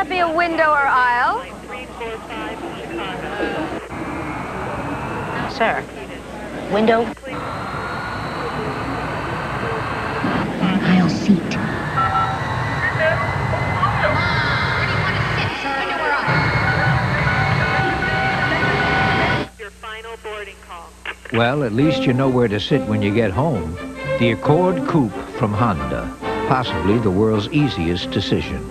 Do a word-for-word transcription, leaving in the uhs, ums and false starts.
that be a window or aisle? Sir, window? Aisle seat. Where do you want to sit? Window or aisle? Your final boarding call. Well, at least you know where to sit when you get home. The Accord Coupe from Honda. Possibly the world's easiest decision.